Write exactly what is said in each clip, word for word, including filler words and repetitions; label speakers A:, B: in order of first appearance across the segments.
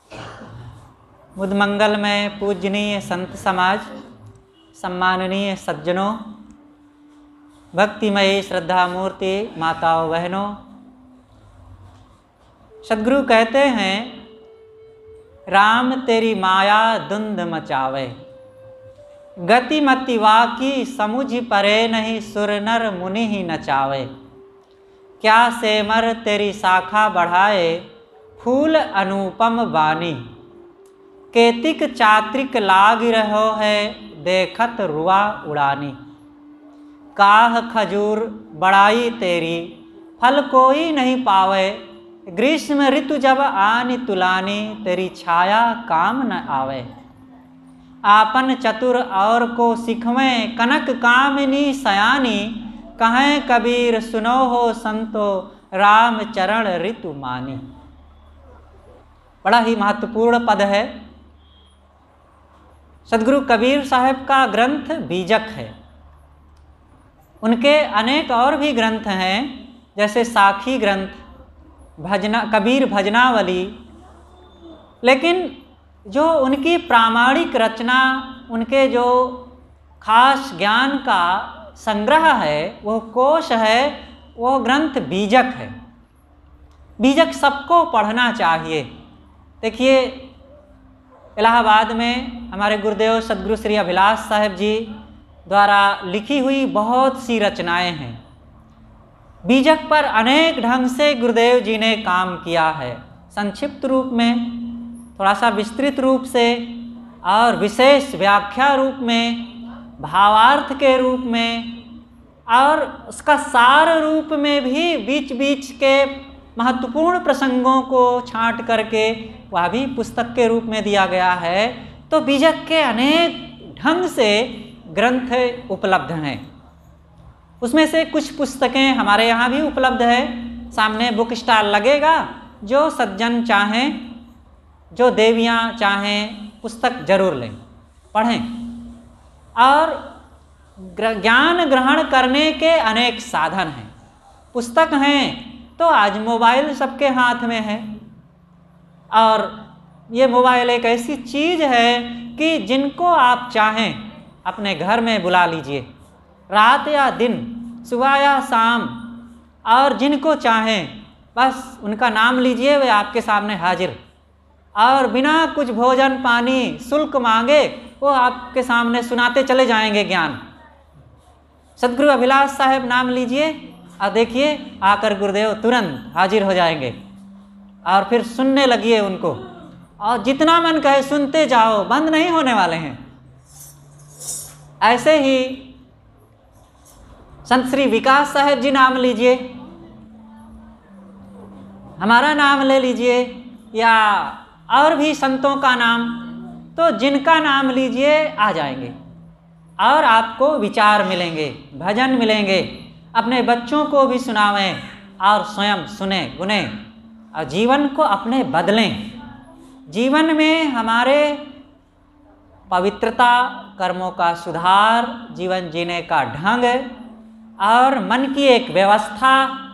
A: मुदमंगल में पूजनीय संत समाज, सम्माननीय सज्जनों, भक्तिमयी श्रद्धा मूर्ति माताओं बहनों, सद्गुरु कहते हैं राम तेरी माया धुंध मचावे, गति मति वाकी समुझ परे नहीं सुर नर मुनि ही नचावे। क्या सेमर तेरी शाखा बढ़ाए फूल अनुपम बानी, केतिक चात्रिक लाग रहो है देखत रुआ उड़ानी। काह खजूर बड़ाई तेरी फल कोई नहीं पावे, ग्रीष्म ऋतु जब आनी तुलानी तेरी छाया काम न आवे। आपन चतुर और को सिखवें कनक कामिनी सयानी, कहें कबीर सुनो हो संतो राम चरण ऋतु मानी। बड़ा ही महत्वपूर्ण पद है। सद्गुरु कबीर साहब का ग्रंथ बीजक है। उनके अनेक और भी ग्रंथ हैं, जैसे साखी ग्रंथ, भजना कबीर भजनावली। लेकिन जो उनकी प्रामाणिक रचना, उनके जो खास ज्ञान का संग्रह है, वो कोश है, वो ग्रंथ बीजक है। बीजक सबको पढ़ना चाहिए। देखिए, इलाहाबाद में हमारे गुरुदेव सद्गुरु श्री अभिलाष साहब जी द्वारा लिखी हुई बहुत सी रचनाएं हैं। बीजक पर अनेक ढंग से गुरुदेव जी ने काम किया है, संक्षिप्त रूप में, थोड़ा सा विस्तृत रूप से, और विशेष व्याख्या रूप में, भावार्थ के रूप में, और उसका सार रूप में भी बीच बीच के महत्वपूर्ण प्रसंगों को छांट करके वह भी पुस्तक के रूप में दिया गया है। तो बीजक के अनेक ढंग से ग्रंथ उपलब्ध हैं। उसमें से कुछ पुस्तकें हमारे यहाँ भी उपलब्ध है। सामने बुक स्टॉल लगेगा, जो सज्जन चाहें, जो देवियाँ चाहें, पुस्तक जरूर लें, पढ़ें। और ज्ञान ग्रहण करने के अनेक साधन हैं। पुस्तक हैं तो आज मोबाइल सबके हाथ में है, और ये मोबाइल एक ऐसी चीज़ है कि जिनको आप चाहें अपने घर में बुला लीजिए, रात या दिन, सुबह या शाम, और जिनको चाहें बस उनका नाम लीजिए, वे आपके सामने हाजिर, और बिना कुछ भोजन पानी शुल्क मांगे वो आपके सामने सुनाते चले जाएंगे ज्ञान। सद्गुरु अभिलाष साहब नाम लीजिए और देखिए, आकर गुरुदेव तुरंत हाजिर हो जाएंगे, और फिर सुनने लगिए उनको, और जितना मन कहे सुनते जाओ, बंद नहीं होने वाले हैं। ऐसे ही संत श्री विकास साहब जी नाम लीजिए, हमारा नाम ले लीजिए, या और भी संतों का नाम, तो जिनका नाम लीजिए आ जाएंगे, और आपको विचार मिलेंगे, भजन मिलेंगे। अपने बच्चों को भी सुनावें और स्वयं सुने गुने, और जीवन को अपने बदलें। जीवन में हमारे पवित्रता, कर्मों का सुधार, जीवन जीने का ढंग, और मन की एक व्यवस्था,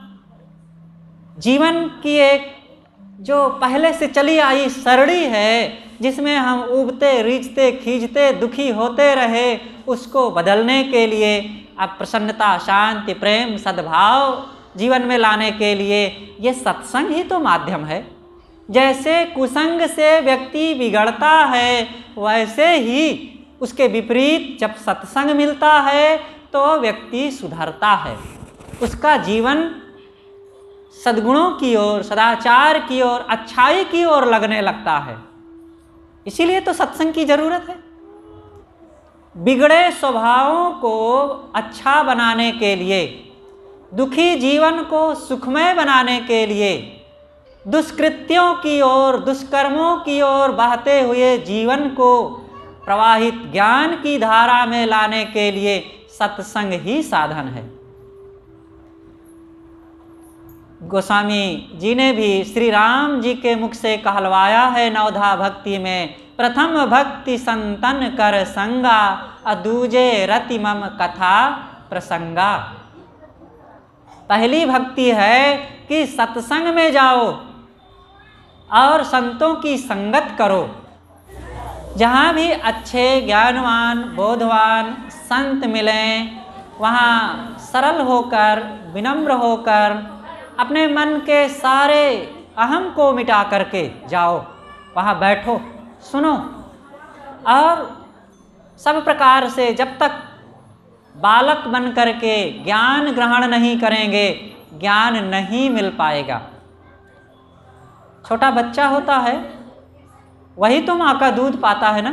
A: जीवन की एक जो पहले से चली आई सरणी है, जिसमें हम उबते रीझते खींचते दुखी होते रहे, उसको बदलने के लिए, अब प्रसन्नता, शांति, प्रेम, सद्भाव जीवन में लाने के लिए ये सत्संग ही तो माध्यम है। जैसे कुसंग से व्यक्ति बिगड़ता है, वैसे ही उसके विपरीत जब सत्संग मिलता है तो व्यक्ति सुधरता है, उसका जीवन सद्गुणों की ओर, सदाचार की ओर, अच्छाई की ओर लगने लगता है। इसीलिए तो सत्संग की जरूरत है। बिगड़े स्वभावों को अच्छा बनाने के लिए, दुखी जीवन को सुखमय बनाने के लिए, दुष्कृत्यों की ओर, दुष्कर्मों की ओर बहते हुए जीवन को प्रवाहित ज्ञान की धारा में लाने के लिए सत्संग ही साधन है। गोस्वामी जी ने भी श्री राम जी के मुख से कहलवाया है नवधा भक्ति में, प्रथम भक्ति संतन कर संगा, अदूजे रति मम कथा प्रसंगा। पहली भक्ति है कि सत्संग में जाओ, और संतों की संगत करो। जहाँ भी अच्छे ज्ञानवान बोधवान संत मिलें, वहाँ सरल होकर विनम्र होकर अपने मन के सारे अहम को मिटा करके जाओ, वहाँ बैठो, सुनो। और सब प्रकार से जब तक बालक बन करके ज्ञान ग्रहण नहीं करेंगे, ज्ञान नहीं मिल पाएगा। छोटा बच्चा होता है वही तो माँ का दूध पाता है ना।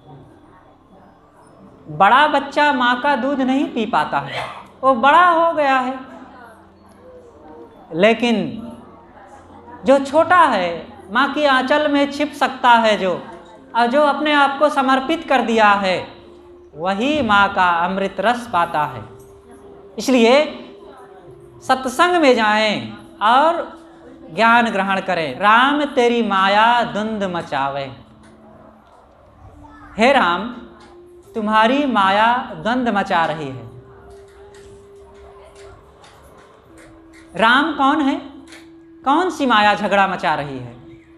A: बड़ा बच्चा माँ का दूध नहीं पी पाता है, वो बड़ा हो गया है। लेकिन जो छोटा है, माँ की आंचल में छिप सकता है जो, और जो अपने आप को समर्पित कर दिया है, वही माँ का अमृत रस पाता है। इसलिए सत्संग में जाएं और ज्ञान ग्रहण करें। राम तेरी माया धुंध मचावे। हे राम, तुम्हारी माया द्वंद मचा रही है। राम कौन है? कौन सी माया झगड़ा मचा रही है?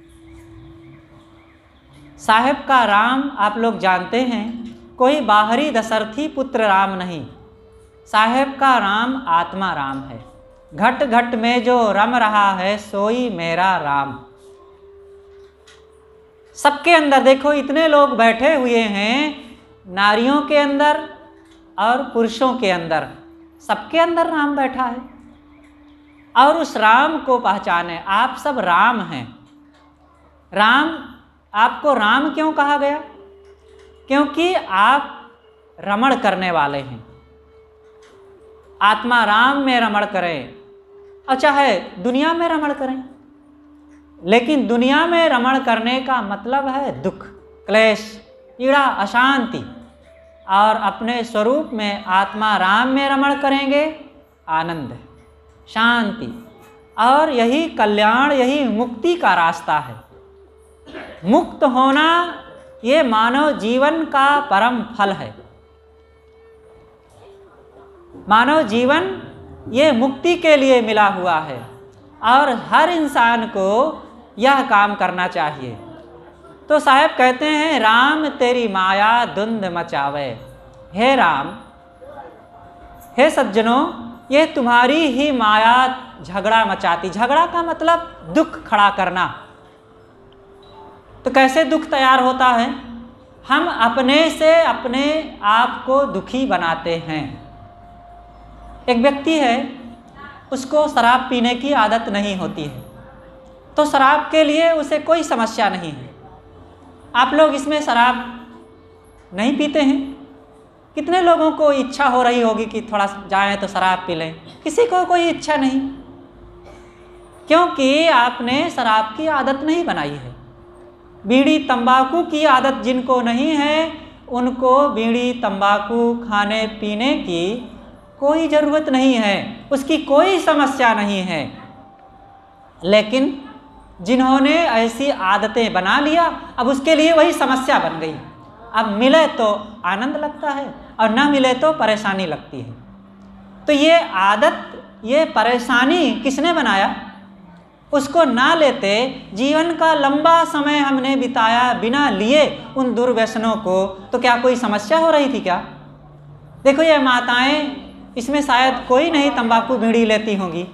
A: साहेब का राम आप लोग जानते हैं, कोई बाहरी दशरथी पुत्र राम नहीं। साहेब का राम आत्मा राम है। घट घट में जो रम रहा है सोई मेरा राम। सबके अंदर देखो, इतने लोग बैठे हुए हैं, नारियों के अंदर और पुरुषों के अंदर, सबके अंदर राम बैठा है। और उस राम को पहचाने। आप सब राम हैं। राम, आपको राम क्यों कहा गया? क्योंकि आप रमण करने वाले हैं। आत्मा राम में रमण करें और चाहे दुनिया में रमण करें, लेकिन दुनिया में रमण करने का मतलब है दुख, क्लेश, पीड़ा, अशांति। और अपने स्वरूप में आत्मा राम में रमण करेंगे, आनंद, शांति, और यही कल्याण, यही मुक्ति का रास्ता है। मुक्त होना ये मानव जीवन का परम फल है। मानव जीवन ये मुक्ति के लिए मिला हुआ है और हर इंसान को यह काम करना चाहिए। तो साहब कहते हैं, राम तेरी माया धुंध मचावे। हे राम, हे सज्जनों, ये तुम्हारी ही माया झगड़ा मचाती। झगड़ा का मतलब दुख खड़ा करना। तो कैसे दुख तैयार होता है? हम अपने से अपने आप को दुखी बनाते हैं। एक व्यक्ति है, उसको शराब पीने की आदत नहीं होती है, तो शराब के लिए उसे कोई समस्या नहीं है। आप लोग इसमें शराब नहीं पीते हैं? कितने लोगों को इच्छा हो रही होगी कि थोड़ा जाएं तो शराब पी लें? किसी को कोई इच्छा नहीं, क्योंकि आपने शराब की आदत नहीं बनाई है। बीड़ी तंबाकू की आदत जिनको नहीं है, उनको बीड़ी तंबाकू खाने पीने की कोई ज़रूरत नहीं है, उसकी कोई समस्या नहीं है। लेकिन जिन्होंने ऐसी आदतें बना लिया, अब उसके लिए वही समस्या बन गई। अब मिले तो आनंद लगता है और न मिले तो परेशानी लगती है। तो ये आदत, ये परेशानी किसने बनाया? उसको ना लेते जीवन का लंबा समय हमने बिताया बिना लिए उन दुर्व्यसनों को, तो क्या कोई समस्या हो रही थी क्या? देखो ये माताएं, इसमें शायद कोई नहीं तंबाकू बीड़ी लेती होंगी,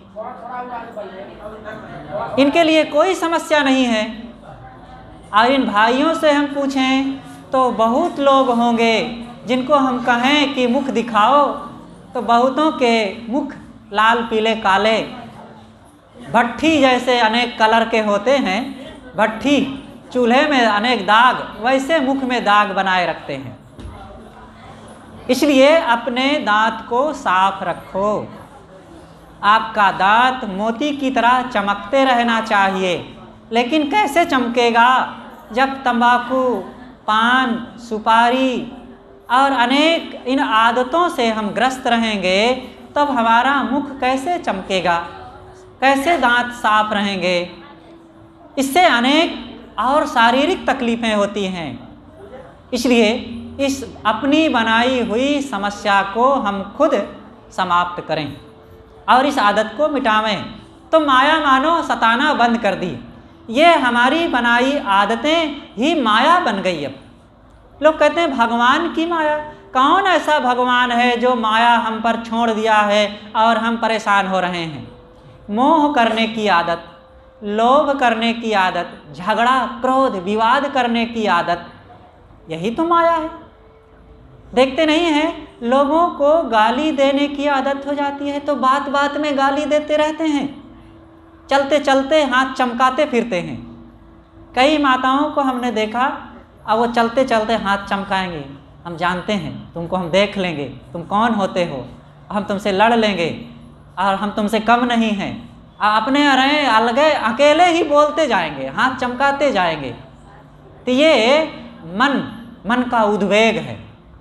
A: इनके लिए कोई समस्या नहीं है। और इन भाइयों से हम पूछें तो बहुत लोग होंगे जिनको हम कहें कि मुख दिखाओ, तो बहुतों के मुख लाल पीले काले, भट्ठी जैसे अनेक कलर के होते हैं, भट्ठी चूल्हे में अनेक दाग, वैसे मुख में दाग बनाए रखते हैं। इसलिए अपने दांत को साफ रखो। आपका दांत मोती की तरह चमकते रहना चाहिए। लेकिन कैसे चमकेगा? जब तंबाकू, पान, सुपारी और अनेक इन आदतों से हम ग्रस्त रहेंगे, तब हमारा मुख कैसे चमकेगा? कैसे दांत साफ रहेंगे? इससे अनेक और शारीरिक तकलीफ़ें होती हैं। इसलिए इस अपनी बनाई हुई समस्या को हम खुद समाप्त करें और इस आदत को मिटावें। तो माया मानो सताना बंद कर दी। ये हमारी बनाई आदतें ही माया बन गई। अब लोग कहते हैं भगवान की माया। कौन ऐसा भगवान है जो माया हम पर छोड़ दिया है और हम परेशान हो रहे हैं? मोह करने की आदत, लोभ करने की आदत, झगड़ा क्रोध विवाद करने की आदत, यही तो माया है। देखते नहीं हैं, लोगों को गाली देने की आदत हो जाती है तो बात बात में गाली देते रहते हैं, चलते चलते हाथ चमकाते फिरते हैं। कई माताओं को हमने देखा, अब वो चलते चलते हाथ चमकाएंगे, हम जानते हैं तुमको, हम देख लेंगे तुम कौन होते हो, हम तुमसे लड़ लेंगे और हम तुमसे कम नहीं हैं। अपने रहे अलगे अकेले ही बोलते जाएंगे, हाथ चमकाते जाएंगे। तो ये मन मन का उद्वेग है।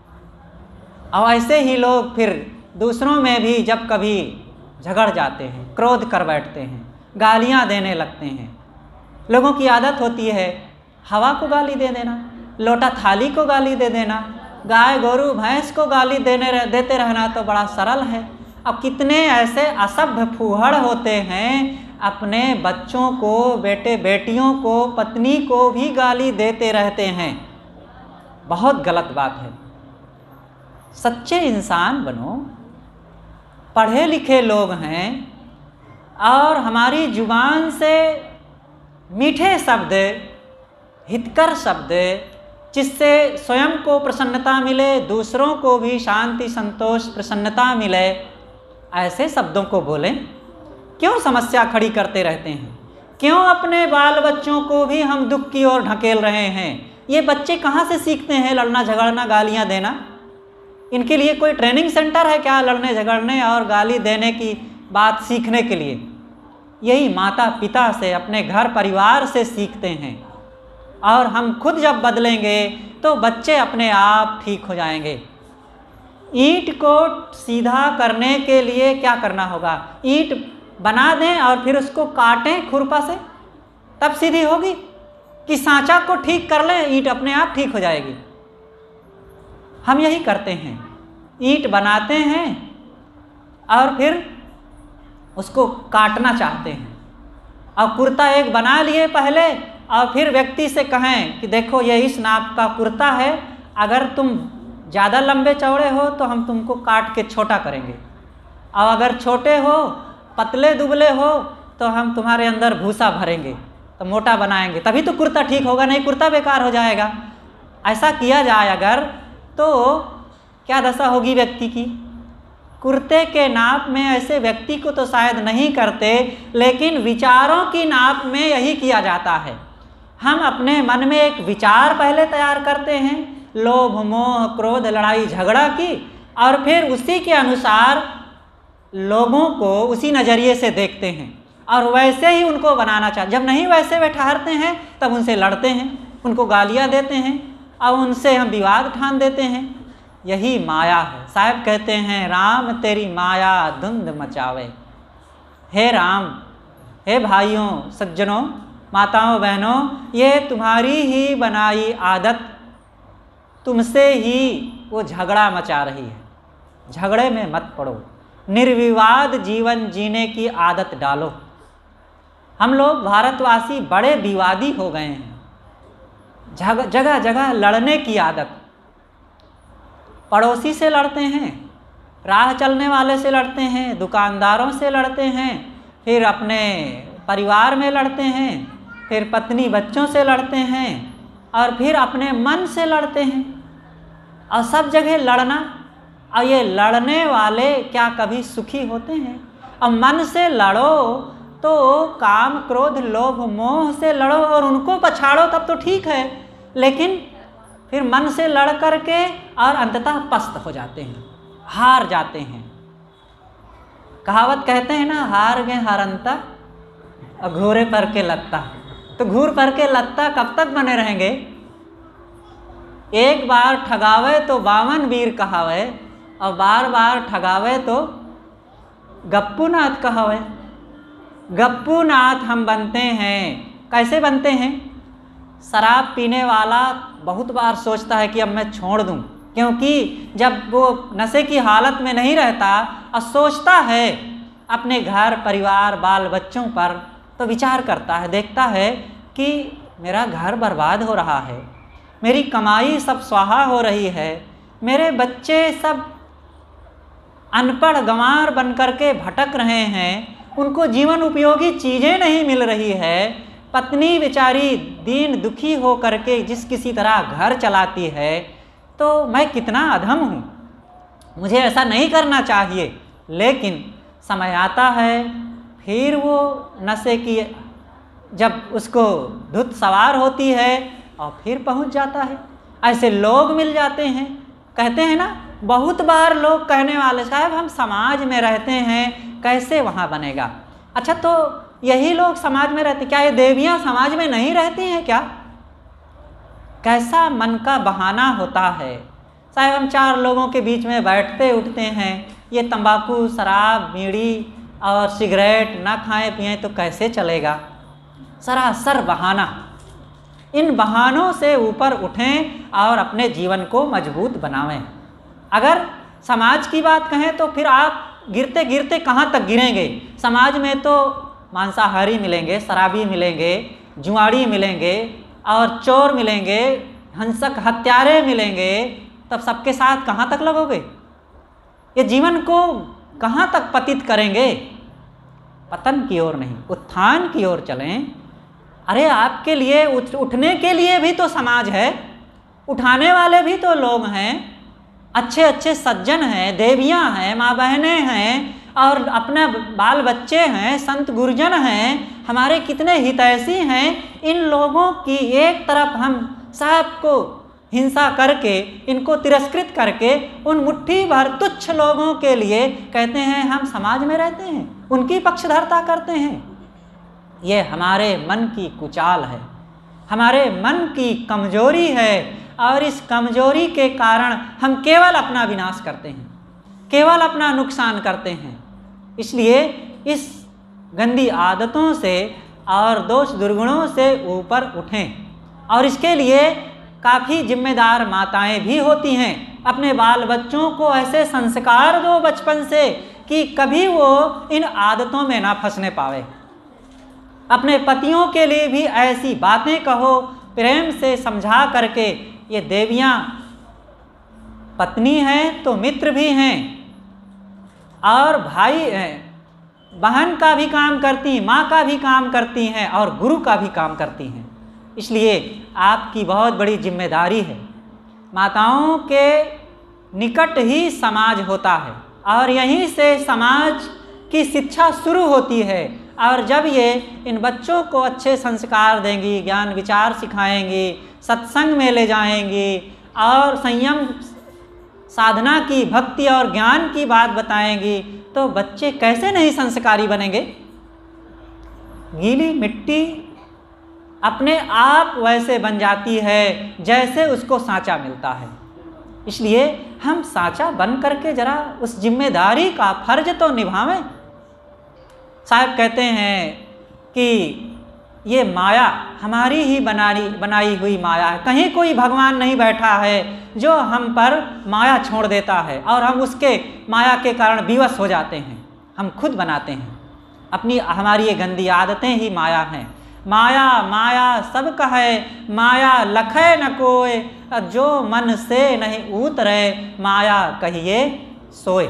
A: और ऐसे ही लोग फिर दूसरों में भी जब कभी झगड़ जाते हैं, क्रोध कर बैठते हैं, गालियां देने लगते हैं। लोगों की आदत होती है हवा को गाली दे देना, लोटा थाली को गाली दे देना, गाय गोरू भैंस को गाली देने रह, देते रहना तो बड़ा सरल है। अब कितने ऐसे असभ्य फूहड़ होते हैं, अपने बच्चों को, बेटे बेटियों को, पत्नी को भी गाली देते रहते हैं। बहुत गलत बात है। सच्चे इंसान बनो, पढ़े लिखे लोग हैं और हमारी जुबान से मीठे शब्द, हितकर शब्द, जिससे स्वयं को प्रसन्नता मिले, दूसरों को भी शांति संतोष प्रसन्नता मिले, ऐसे शब्दों को बोलें। क्यों समस्या खड़ी करते रहते हैं? क्यों अपने बाल बच्चों को भी हम दुख की ओर ढकेल रहे हैं? ये बच्चे कहाँ से सीखते हैं लड़ना झगड़ना गालियाँ देना? इनके लिए कोई ट्रेनिंग सेंटर है क्या लड़ने झगड़ने और गाली देने की बात सीखने के लिए? यही माता पिता से, अपने घर परिवार से सीखते हैं। और हम खुद जब बदलेंगे तो बच्चे अपने आप ठीक हो जाएंगे। ईंट को सीधा करने के लिए क्या करना होगा? ईंट बना दें और फिर उसको काटें खुरपा से, तब सीधी होगी? कि सांचा को ठीक कर लें, ईंट अपने आप ठीक हो जाएगी? हम यही करते हैं, ईंट बनाते हैं और फिर उसको काटना चाहते हैं। और कुर्ता एक बना लिए पहले और फिर व्यक्ति से कहें कि देखो ये इस नाप का कुर्ता है, अगर तुम ज़्यादा लंबे चौड़े हो तो हम तुमको काट के छोटा करेंगे, और अगर छोटे हो, पतले दुबले हो तो हम तुम्हारे अंदर भूसा भरेंगे, तो मोटा बनाएंगे, तभी तो कुर्ता ठीक होगा, नहीं कुर्ता बेकार हो जाएगा। ऐसा किया जाए अगर तो क्या दशा होगी व्यक्ति की? कुर्ते के नाप में ऐसे व्यक्ति को तो शायद नहीं करते, लेकिन विचारों की नाप में यही किया जाता है। हम अपने मन में एक विचार पहले तैयार करते हैं, लोभ मोह क्रोध लड़ाई झगड़ा की, और फिर उसी के अनुसार लोगों को उसी नज़रिए से देखते हैं और वैसे ही उनको बनाना चाहते। जब नहीं वैसे वे ठहरते हैं तब उनसे लड़ते हैं, उनको गालियाँ देते हैं और उनसे हम विवाद ठान देते हैं। यही माया है। साहब कहते हैं राम तेरी माया धुंध मचावे। हे राम, हे भाइयों सज्जनों माताओं बहनों, ये तुम्हारी ही बनाई आदत तुमसे ही वो झगड़ा मचा रही है। झगड़े में मत पड़ो, निर्विवाद जीवन जीने की आदत डालो। हम लोग भारतवासी बड़े विवादी हो गए हैं, जगह जगह लड़ने की आदत। पड़ोसी से लड़ते हैं, राह चलने वाले से लड़ते हैं, दुकानदारों से लड़ते हैं, फिर अपने परिवार में लड़ते हैं, फिर पत्नी बच्चों से लड़ते हैं, और फिर अपने मन से लड़ते हैं। और सब जगह लड़ना। और ये लड़ने वाले क्या कभी सुखी होते हैं? और मन से लड़ो तो काम क्रोध लोभ मोह से लड़ो और उनको पछाड़ो तब तो ठीक है, लेकिन फिर मन से लड़ करके और अंततः पस्त हो जाते हैं, हार जाते हैं। कहावत कहते हैं ना, हार गए हारंता और घूरे पर के लत्ता। तो घूर पर के लत्ता कब तक बने रहेंगे? एक बार ठगावे तो बावन वीर कहावे, और बार बार ठगावे तो गप्पू नाथ कहावे। गप्पू नाथ हम बनते हैं। कैसे बनते हैं? शराब पीने वाला बहुत बार सोचता है कि अब मैं छोड़ दूं, क्योंकि जब वो नशे की हालत में नहीं रहता और सोचता है अपने घर परिवार बाल बच्चों पर, तो विचार करता है, देखता है कि मेरा घर बर्बाद हो रहा है, मेरी कमाई सब स्वाहा हो रही है, मेरे बच्चे सब अनपढ़ गंवार बन कर के भटक रहे हैं, उनको जीवन उपयोगी चीज़ें नहीं मिल रही है, पत्नी बेचारी दीन दुखी हो करके जिस किसी तरह घर चलाती है, तो मैं कितना अधम हूँ, मुझे ऐसा नहीं करना चाहिए। लेकिन समय आता है, फिर वो नशे की जब उसको धुत सवार होती है और फिर पहुंच जाता है। ऐसे लोग मिल जाते हैं, कहते हैं ना, बहुत बार लोग कहने वाले, साहब हम समाज में रहते हैं, कैसे वहाँ बनेगा। अच्छा, तो यही लोग समाज में रहते, क्या ये देवियाँ समाज में नहीं रहती हैं क्या? कैसा मन का बहाना होता है। साहब हम चार लोगों के बीच में बैठते उठते हैं, ये तंबाकू, शराब, बीड़ी और सिगरेट ना खाएं पिएं तो कैसे चलेगा। सरासर बहाना। इन बहानों से ऊपर उठें और अपने जीवन को मजबूत बनावें। अगर समाज की बात कहें तो फिर आप गिरते गिरते कहाँ तक गिरेंगे। समाज में तो मांसाहारी मिलेंगे, शराबी मिलेंगे, जुआड़ी मिलेंगे और चोर मिलेंगे, हिंसक हत्यारे मिलेंगे, तब सबके साथ कहाँ तक लगोगे? ये जीवन को कहाँ तक पतित करेंगे? पतन की ओर नहीं, उत्थान की ओर चलें। अरे आपके लिए उठ उठने के लिए भी तो समाज है, उठाने वाले भी तो लोग हैं, अच्छे अच्छे सज्जन हैं, देवियाँ हैं, माँ बहनें हैं और अपने बाल बच्चे हैं, संत गुरुजन हैं, हमारे कितने हितैषी हैं। इन लोगों की एक तरफ हम सबको हिंसा करके, इनको तिरस्कृत करके, उन मुट्ठी भर तुच्छ लोगों के लिए कहते हैं हम समाज में रहते हैं, उनकी पक्षधरता करते हैं। ये हमारे मन की कुचाल है, हमारे मन की कमजोरी है और इस कमजोरी के कारण हम केवल अपना विनाश करते हैं, केवल अपना नुकसान करते हैं। इसलिए इस गंदी आदतों से और दोष दुर्गुणों से ऊपर उठें। और इसके लिए काफ़ी जिम्मेदार माताएं भी होती हैं। अपने बाल बच्चों को ऐसे संस्कार दो बचपन से कि कभी वो इन आदतों में ना फंसने पावे। अपने पतियों के लिए भी ऐसी बातें कहो, प्रेम से समझा करके। ये देवियाँ पत्नी हैं तो मित्र भी हैं और भाई हैं, बहन का भी काम करती, माँ का भी काम करती हैं और गुरु का भी काम करती हैं। इसलिए आपकी बहुत बड़ी जिम्मेदारी है। माताओं के निकट ही समाज होता है और यहीं से समाज की शिक्षा शुरू होती है। और जब ये इन बच्चों को अच्छे संस्कार देंगी, ज्ञान विचार सिखाएंगी, सत्संग में ले जाएंगी और संयम साधना की, भक्ति और ज्ञान की बात बताएंगी, तो बच्चे कैसे नहीं संस्कारी बनेंगे। गीली मिट्टी अपने आप वैसे बन जाती है जैसे उसको सांचा मिलता है। इसलिए हम सांचा बन करके जरा उस जिम्मेदारी का फर्ज तो निभावें। साहब कहते हैं कि ये माया हमारी ही बनाई बनाई हुई माया है। कहीं कोई भगवान नहीं बैठा है जो हम पर माया छोड़ देता है और हम उसके माया के कारण विवश हो जाते हैं। हम खुद बनाते हैं अपनी, हमारी ये गंदी आदतें ही माया हैं। माया माया सब कहे, माया लखे न कोय, जो मन से नहीं उतरे, माया कहिए सोए।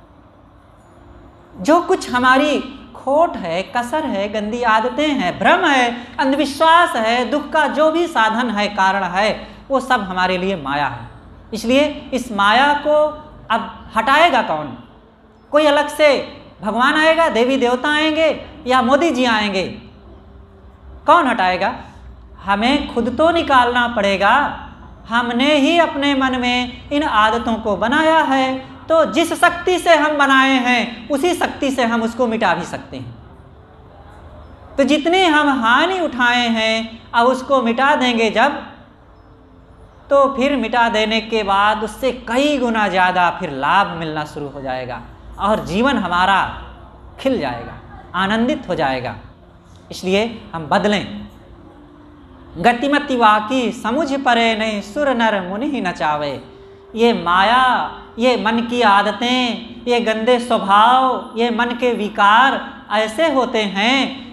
A: जो कुछ हमारी खोट है, कसर है, गंदी आदतें हैं, भ्रम है, अंधविश्वास है, दुख का जो भी साधन है, कारण है, वो सब हमारे लिए माया है। इसलिए इस माया को अब हटाएगा कौन? कोई अलग से भगवान आएगा, देवी देवता आएंगे या मोदी जी आएंगे? कौन हटाएगा? हमें खुद तो निकालना पड़ेगा। हमने ही अपने मन में इन आदतों को बनाया है, तो जिस शक्ति से हम बनाए हैं उसी शक्ति से हम उसको मिटा भी सकते हैं। तो जितनी हम हानि उठाए हैं अब उसको मिटा देंगे जब, तो फिर मिटा देने के बाद उससे कई गुना ज़्यादा फिर लाभ मिलना शुरू हो जाएगा और जीवन हमारा खिल जाएगा, आनंदित हो जाएगा। इसलिए हम बदलें। गतिमति वाकी समुझ परे नहीं, सुर नर मुनि ही नचावे। ये माया, ये मन की आदतें, ये गंदे स्वभाव, ये मन के विकार ऐसे होते हैं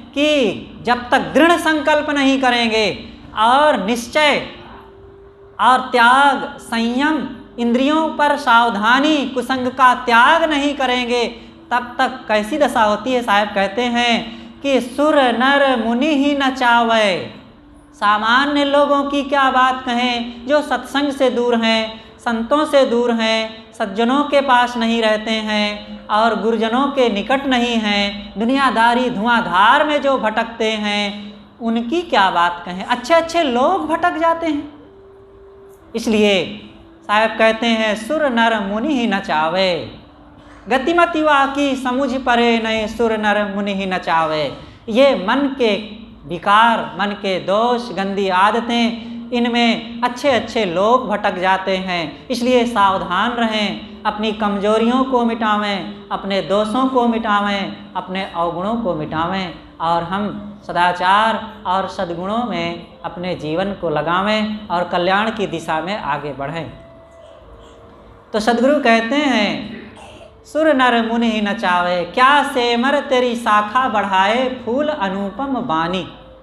A: कि जब तक दृढ़ संकल्प नहीं करेंगे और निश्चय और त्याग, संयम, इंद्रियों पर सावधानी, कुसंग का त्याग नहीं करेंगे, तब तक कैसी दशा होती है। साहब कहते हैं कि सुर नर मुनि ही न चावे। सामान्य लोगों की क्या बात कहें, जो सत्संग से दूर हैं, संतों से दूर हैं, सज्जनों के पास नहीं रहते हैं और गुरुजनों के निकट नहीं हैं, दुनियादारी धुआंधार में जो भटकते हैं, उनकी क्या बात कहें। अच्छे अच्छे लोग भटक जाते हैं। इसलिए साहब कहते हैं सुर नर मुनि ही न चावे, गतिमति वाकी समुझ परे नए सुर नर मुनि ही न चावे। ये मन के विकार, मन के दोष, गंदी आदतें, इनमें अच्छे अच्छे लोग भटक जाते हैं। इसलिए सावधान रहें, अपनी कमजोरियों को मिटावें, अपने दोषों को मिटावें, अपने अवगुणों को मिटावें और हम सदाचार और सद्गुणों में अपने जीवन को लगावें और कल्याण की दिशा में आगे बढ़ें। तो सद्गुरु कहते हैं सुर नर मुनि ही न चावे, क्या सेमर तेरी शाखा बढ़ाए फूल अनुपम बानी।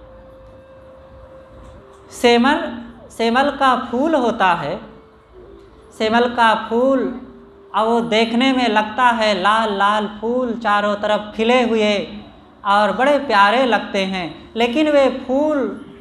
A: सेमर, सेमल का फूल होता है। सेमल का फूल अब वो देखने में लगता है लाल लाल फूल चारों तरफ खिले हुए और बड़े प्यारे लगते हैं, लेकिन वे फूल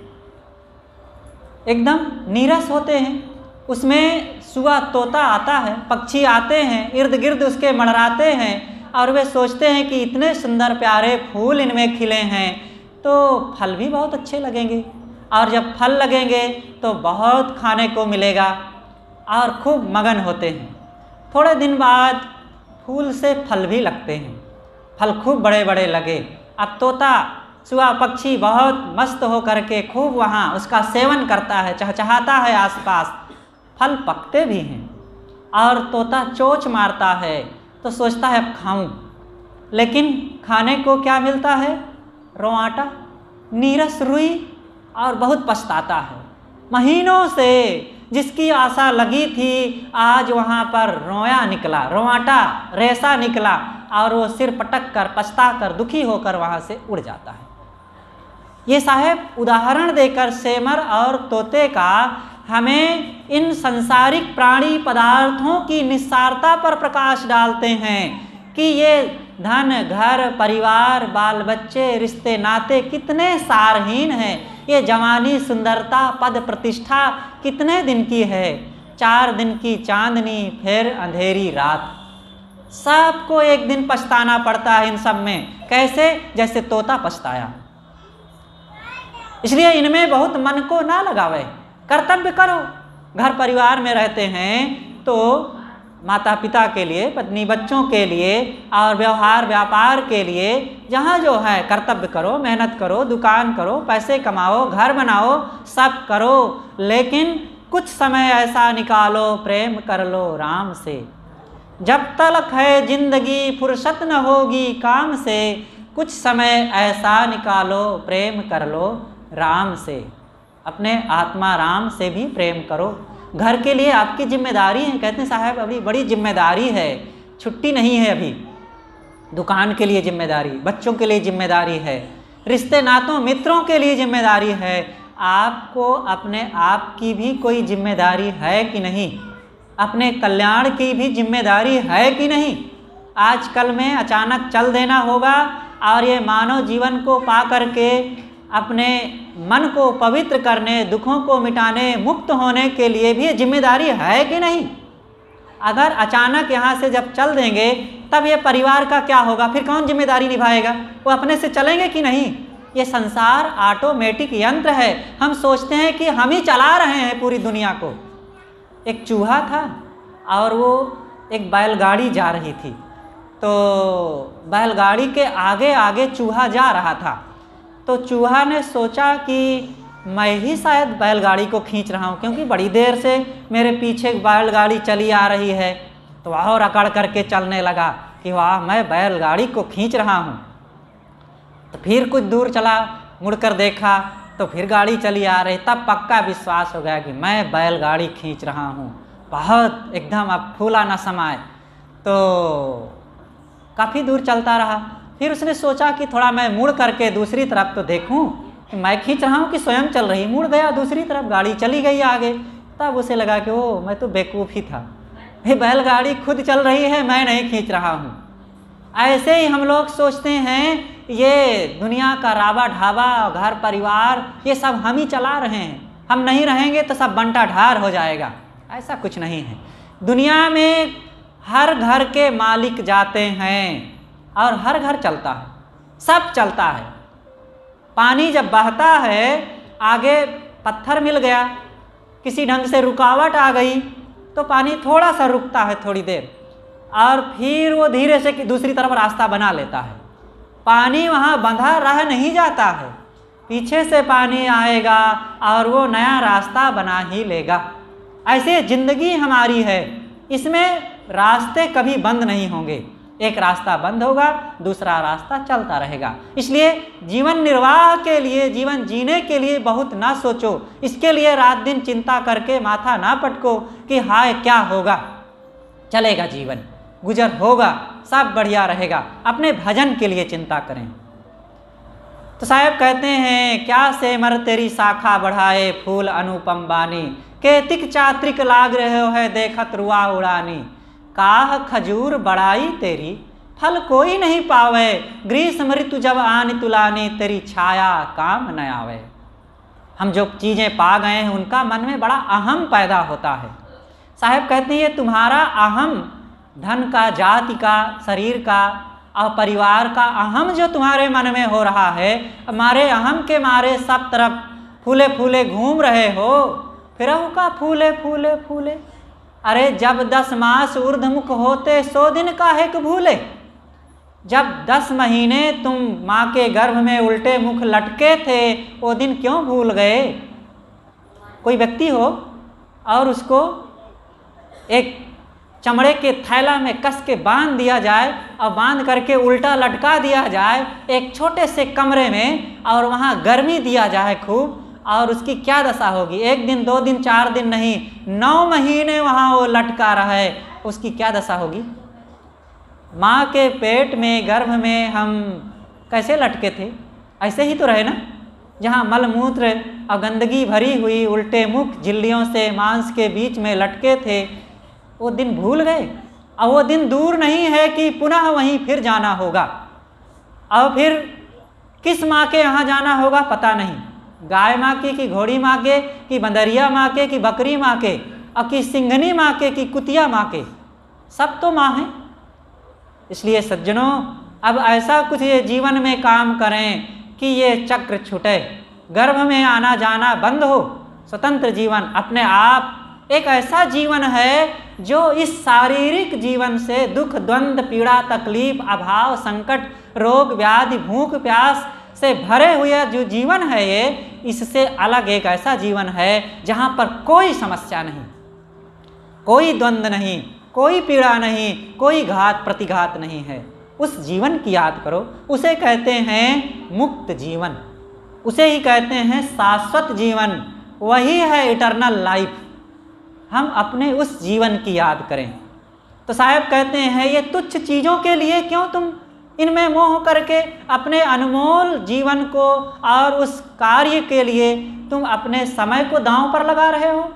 A: एकदम नीरस होते हैं। उसमें सुआ तोता आता है, पक्षी आते हैं, इर्द गिर्द उसके मंडराते हैं और वे सोचते हैं कि इतने सुंदर प्यारे फूल इनमें खिले हैं तो फल भी बहुत अच्छे लगेंगे, और जब फल लगेंगे तो बहुत खाने को मिलेगा और खूब मगन होते हैं। थोड़े दिन बाद फूल से फल भी लगते हैं, फल खूब बड़े बड़े लगे। अब तोता, सुआ पक्षी बहुत मस्त हो करके खूब वहाँ उसका सेवन करता है, चहचहाता है आसपास। फल पकते भी हैं और तोता चोंच मारता है तो सोचता है अब खाऊं, लेकिन खाने को क्या मिलता है? रोआटा, नीरस रुई, और बहुत पछताता है। महीनों से जिसकी आशा लगी थी आज वहाँ पर रोया निकला, रोआटा, रेसा निकला और वो सिर पटक कर, पछता कर, दुखी होकर वहाँ से उड़ जाता है। ये साहब उदाहरण देकर सेमर और तोते का हमें इन संसारिक प्राणी पदार्थों की निस्सारता पर प्रकाश डालते हैं कि ये धन, घर, परिवार, बाल बच्चे, रिश्ते नाते कितने सारहीन हैं। ये जवानी, सुंदरता, पद, प्रतिष्ठा कितने दिन की है? चार दिन की चांदनी, फिर अंधेरी रात। सबको एक दिन पछताना पड़ता है इन सब में। कैसे? जैसे तोता पछताया। इसलिए इनमें बहुत मन को ना लगावे, कर्तव्य करो। घर परिवार में रहते हैं तो माता पिता के लिए, पत्नी बच्चों के लिए और व्यवहार व्यापार के लिए जहाँ जो है कर्तव्य करो, मेहनत करो, दुकान करो, पैसे कमाओ, घर बनाओ, सब करो, लेकिन कुछ समय ऐसा निकालो, प्रेम कर लो राम से। जब तक है जिंदगी फुर्सत न होगी काम से, कुछ समय ऐसा निकालो, प्रेम कर लो राम से। अपने आत्मा राम से भी प्रेम करो। घर के लिए आपकी जिम्मेदारी है। कहते हैं साहब अभी बड़ी जिम्मेदारी है, छुट्टी नहीं है अभी। दुकान के लिए जिम्मेदारी, बच्चों के लिए जिम्मेदारी है, रिश्ते नातों मित्रों के लिए जिम्मेदारी है। आपको अपने आप की भी कोई जिम्मेदारी है कि नहीं? अपने कल्याण की भी जिम्मेदारी है कि नहीं? आजकल में अचानक चल देना होगा और ये मानव जीवन को पा करके अपने मन को पवित्र करने, दुखों को मिटाने, मुक्त होने के लिए भी ये जिम्मेदारी है कि नहीं? अगर अचानक यहाँ से जब चल देंगे तब ये परिवार का क्या होगा? फिर कौन जिम्मेदारी निभाएगा? वो अपने से चलेंगे कि नहीं? ये संसार ऑटोमेटिक यंत्र है। हम सोचते हैं कि हम ही चला रहे हैं पूरी दुनिया को। एक चूहा था और वो एक बैलगाड़ी जा रही थी, तो बैलगाड़ी के आगे आगे चूहा जा रहा था। तो चूहा ने सोचा कि मैं ही शायद बैलगाड़ी को खींच रहा हूँ, क्योंकि बड़ी देर से मेरे पीछे बैलगाड़ी चली आ रही है। तो और अकड़ करके चलने लगा कि वाह मैं बैलगाड़ी को खींच रहा हूँ। तो फिर कुछ दूर चला, मुड़कर देखा तो फिर गाड़ी चली आ रही। तब पक्का विश्वास हो गया कि मैं बैलगाड़ी खींच रहा हूँ। बहुत एकदम अब फूला न समाए। तो काफ़ी दूर चलता रहा। फिर उसने सोचा कि थोड़ा मैं मुड़ करके दूसरी तरफ तो देखूं कि मैं खींच रहा हूं कि स्वयं चल रही। मुड़ गया दूसरी तरफ, गाड़ी चली गई आगे। तब उसे लगा कि ओ मैं तो बेवकूफ़ ही था, ये बैलगाड़ी खुद चल रही है, मैं नहीं खींच रहा हूँ। ऐसे ही हम लोग सोचते हैं ये दुनिया का राबा ढाबा, घर परिवार, ये सब हम ही चला रहे हैं, हम नहीं रहेंगे तो सब बंटा ढार हो जाएगा। ऐसा कुछ नहीं है। दुनिया में हर घर के मालिक जाते हैं और हर घर चलता है, सब चलता है। पानी जब बहता है, आगे पत्थर मिल गया, किसी ढंग से रुकावट आ गई तो पानी थोड़ा सा रुकता है थोड़ी देर, और फिर वो धीरे से दूसरी तरफ रास्ता बना लेता है। पानी वहाँ बंधा रह नहीं जाता है, पीछे से पानी आएगा और वो नया रास्ता बना ही लेगा। ऐसे ज़िंदगी हमारी है, इसमें रास्ते कभी बंद नहीं होंगे। एक रास्ता बंद होगा, दूसरा रास्ता चलता रहेगा। इसलिए जीवन निर्वाह के लिए, जीवन जीने के लिए बहुत ना सोचो, इसके लिए रात दिन चिंता करके माथा ना पटको कि हाय क्या होगा। चलेगा जीवन, गुजर होगा, सब बढ़िया रहेगा। अपने भजन के लिए चिंता करें। तो साहब कहते हैं, क्या से मर तेरी शाखा बढ़ाए फूल अनुपम बानी, केतिक चात्रिक लाग रहे हो है देखत रुआ उड़ानी। काह खजूर बड़ाई तेरी फल कोई नहीं पावे, ग्रीष्म ऋतु जब आनी तुलानी तेरी छाया काम न आवे। हम जो चीज़ें पा गए हैं उनका मन में बड़ा अहम पैदा होता है। साहब कहते हैं ये तुम्हारा अहम, धन का, जाति का, शरीर का और परिवार का अहम जो तुम्हारे मन में हो रहा है, हमारे अहम के मारे सब तरफ फूले फूले घूम रहे हो। फिर का फूले फूले फूले, अरे जब दस मास ऊर्ध्वमुख होते सौ दिन काहे भूले। जब दस महीने तुम माँ के गर्भ में उल्टे मुख लटके थे, वो दिन क्यों भूल गए। कोई व्यक्ति हो और उसको एक चमड़े के थैला में कस के बांध दिया जाए और बांध करके उल्टा लटका दिया जाए एक छोटे से कमरे में, और वहाँ गर्मी दिया जाए खूब, और उसकी क्या दशा होगी। एक दिन, दो दिन, चार दिन नहीं, नौ महीने वहाँ वो लटका रहा है, उसकी क्या दशा होगी। माँ के पेट में, गर्भ में हम कैसे लटके थे, ऐसे ही तो रहे ना, जहाँ मलमूत्र और गंदगी भरी हुई उल्टे मुख झिल्लियों से मांस के बीच में लटके थे, वो दिन भूल गए। और वो दिन दूर नहीं है कि पुनः वहीं फिर जाना होगा। और फिर किस माँ के यहाँ जाना होगा पता नहीं, गाय माँ की, कि घोड़ी माँ के, कि बंदरिया माँ के, कि बकरी माँ के, और कि सिंघनी माँ के, कि कुतिया माँ के, सब तो माँ हैं। इसलिए सज्जनों, अब ऐसा कुछ ये जीवन में काम करें कि ये चक्र छूटे, गर्भ में आना जाना बंद हो, स्वतंत्र जीवन अपने आप। एक ऐसा जीवन है जो इस शारीरिक जीवन से दुख, द्वंद्व, पीड़ा, तकलीफ, अभाव, संकट, रोग, व्याधि, भूख, प्यास से भरे हुए जो जीवन है, ये इससे अलग एक ऐसा जीवन है जहाँ पर कोई समस्या नहीं, कोई द्वंद्व नहीं, कोई पीड़ा नहीं, कोई घात प्रतिघात नहीं है। उस जीवन की याद करो, उसे कहते हैं मुक्त जीवन, उसे ही कहते हैं शाश्वत जीवन, वही है इटर्नल लाइफ। हम अपने उस जीवन की याद करें। तो साहब कहते हैं ये तुच्छ चीज़ों के लिए क्यों तुम इनमें मोह करके अपने अनमोल जीवन को और उस कार्य के लिए तुम अपने समय को दांव पर लगा रहे हो।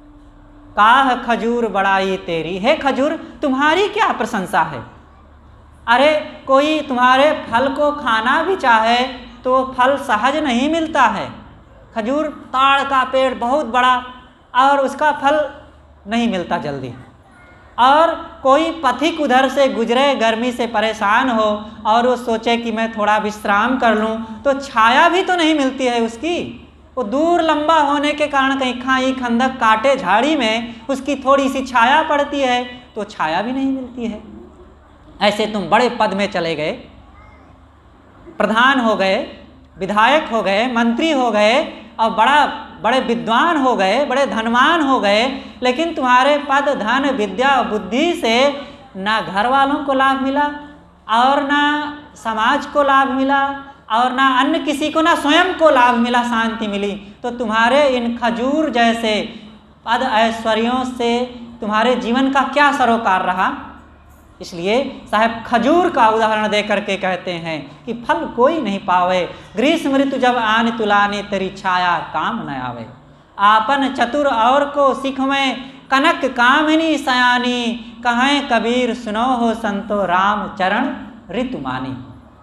A: काह खजूर बड़ाई तेरी, हे खजूर तुम्हारी क्या प्रशंसा है। अरे कोई तुम्हारे फल को खाना भी चाहे तो फल सहज नहीं मिलता है। खजूर ताड़ का पेड़ बहुत बड़ा और उसका फल नहीं मिलता जल्दी। और कोई पथिक उधर से गुजरे, गर्मी से परेशान हो और वो सोचे कि मैं थोड़ा विश्राम कर लूं, तो छाया भी तो नहीं मिलती है उसकी। वो दूर लंबा होने के कारण कहीं खाई खंदक काटे झाड़ी में उसकी थोड़ी सी छाया पड़ती है, तो छाया भी नहीं मिलती है। ऐसे तुम बड़े पद में चले गए, प्रधान हो गए, विधायक हो गए, मंत्री हो गए और बड़ा बड़े विद्वान हो गए, बड़े धनवान हो गए, लेकिन तुम्हारे पद, धन, विद्या और बुद्धि से ना घर वालों को लाभ मिला और ना समाज को लाभ मिला और ना अन्य किसी को, ना स्वयं को लाभ मिला, शांति मिली। तो तुम्हारे इन खजूर जैसे पद ऐश्वर्यों से तुम्हारे जीवन का क्या सरोकार रहा। इसलिए साहब खजूर का उदाहरण दे करके कहते हैं कि फल कोई नहीं पावे, ग्रीष्म ऋतु जब आन तुलाने तेरी छाया काम न आवे। आपन चतुर और को सिखवें, कनक कामिनी सयानी, कहें कबीर सुनो हो संतो राम चरण ऋतु मानी।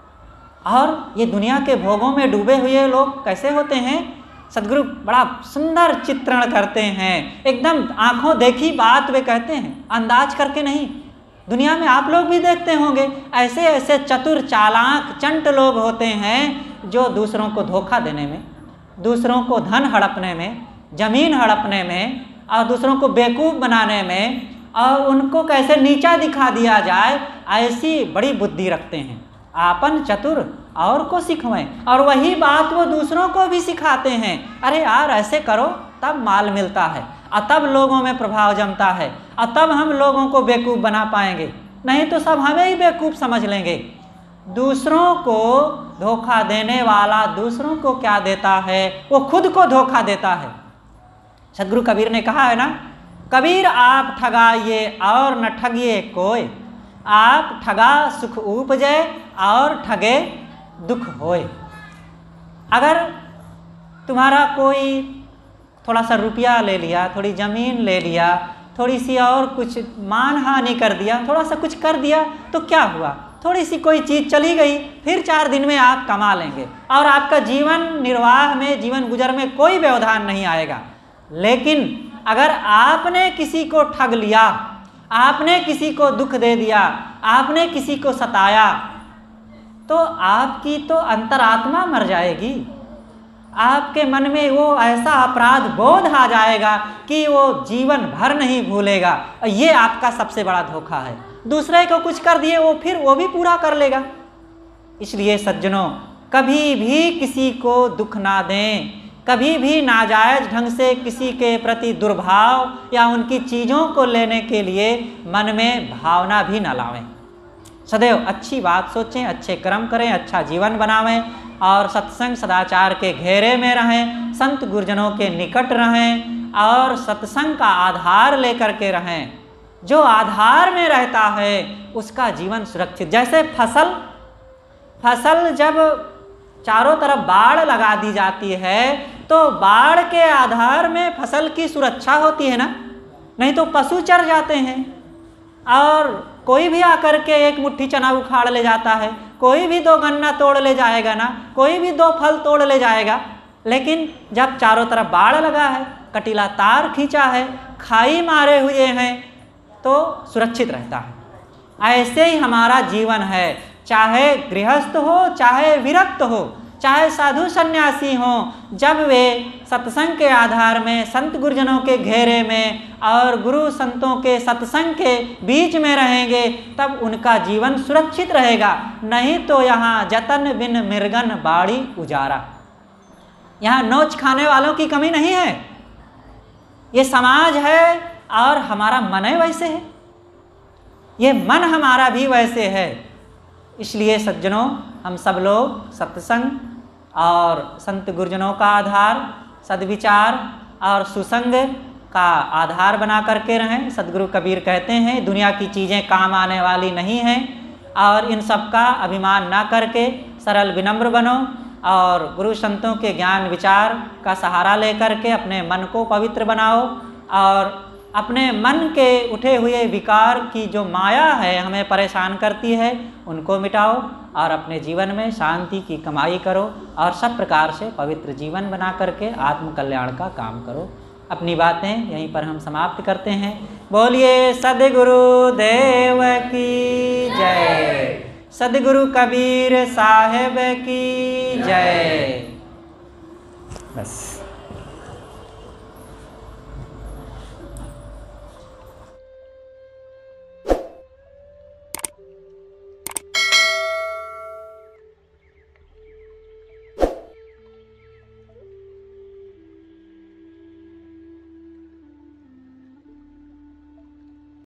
A: और ये दुनिया के भोगों में डूबे हुए लोग कैसे होते हैं, सदगुरु बड़ा सुंदर चित्रण करते हैं, एकदम आंखों देखी बात वे कहते हैं, अंदाज करके नहीं। दुनिया में आप लोग भी देखते होंगे, ऐसे ऐसे चतुर चालाक चंट लोग होते हैं जो दूसरों को धोखा देने में, दूसरों को धन हड़पने में, जमीन हड़पने में और दूसरों को बेवकूफ़ बनाने में और उनको कैसे नीचा दिखा दिया जाए, ऐसी बड़ी बुद्धि रखते हैं। आपन चतुर और को सिखवें, और वही बात वो दूसरों को भी सिखाते हैं। अरे यार ऐसे करो तब माल मिलता है, और तब लोगों में प्रभाव जमता है, और तब हम लोगों को बेवकूफ़ बना पाएंगे, नहीं तो सब हमें ही बेवकूफ़ समझ लेंगे। दूसरों को धोखा देने वाला दूसरों को क्या देता है, वो खुद को धोखा देता है। सदगुरु कबीर ने कहा है ना, कबीर आप ठगाइए और न ठगिए कोई, आप ठगा सुख उपजे और ठगे दुख होए। अगर तुम्हारा कोई थोड़ा सा रुपया ले लिया, थोड़ी ज़मीन ले लिया, थोड़ी सी और कुछ मान हानि कर दिया, थोड़ा सा कुछ कर दिया, तो क्या हुआ, थोड़ी सी कोई चीज़ चली गई, फिर चार दिन में आप कमा लेंगे और आपका जीवन निर्वाह में, जीवन गुजर में कोई व्यवधान नहीं आएगा। लेकिन अगर आपने किसी को ठग लिया, आपने किसी को दुख दे दिया, आपने किसी को सताया, तो आपकी तो अंतरात्मा मर जाएगी। आपके मन में वो ऐसा अपराध बोध आ जाएगा कि वो जीवन भर नहीं भूलेगा। ये आपका सबसे बड़ा धोखा है। दूसरे को कुछ कर दिए, वो फिर वो भी पूरा कर लेगा। इसलिए सज्जनों, कभी भी किसी को दुख ना दें, कभी भी नाजायज ढंग से किसी के प्रति दुर्भाव या उनकी चीज़ों को लेने के लिए मन में भावना भी ना लावें। सदैव अच्छी बात सोचें, अच्छे कर्म करें, अच्छा जीवन बनावें और सत्संग सदाचार के घेरे में रहें, संत गुरुजनों के निकट रहें और सत्संग का आधार लेकर के रहें। जो आधार में रहता है उसका जीवन सुरक्षित। जैसे फसल फसल जब चारों तरफ बाढ़ लगा दी जाती है तो बाढ़ के आधार में फसल की सुरक्षा होती है ना, नहीं तो पशु चर जाते हैं और कोई भी आकर के एक मुट्ठी चना उखाड़ ले जाता है, कोई भी दो गन्ना तोड़ ले जाएगा ना, कोई भी दो फल तोड़ ले जाएगा। लेकिन जब चारों तरफ बाढ़ लगा है, कटीला तार खींचा है, खाई मारे हुए हैं, तो सुरक्षित रहता है। ऐसे ही हमारा जीवन है, चाहे गृहस्थ हो, चाहे विरक्त हो, चाहे साधु सन्यासी हो, जब वे सत्संग के आधार में, संत गुरुजनों के घेरे में और गुरु संतों के सत्संग के बीच में रहेंगे, तब उनका जीवन सुरक्षित रहेगा। नहीं तो यहाँ जतन बिन मृगन बाड़ी उजारा। यहाँ नोच खाने वालों की कमी नहीं है। ये समाज है और हमारा मन है वैसे है, ये मन हमारा भी वैसे है। इसलिए सज्जनों, हम सब लोग सत्संग और संत गुरुजनों का आधार, सद्विचार और सुसंग का आधार बना करके रहें। सदगुरु कबीर कहते हैं, दुनिया की चीज़ें काम आने वाली नहीं हैं और इन सब का अभिमान ना करके सरल विनम्र बनो और गुरु संतों के ज्ञान विचार का सहारा लेकर के अपने मन को पवित्र बनाओ और अपने मन के उठे हुए विकार की जो माया है हमें परेशान करती है, उनको मिटाओ और अपने जीवन में शांति की कमाई करो और सब प्रकार से पवित्र जीवन बना करके आत्म कल्याण का काम करो। अपनी बातें यहीं पर हम समाप्त करते हैं। बोलिए सद्गुरु देव की जय, सद्गुरु कबीर साहेब की जय। बस।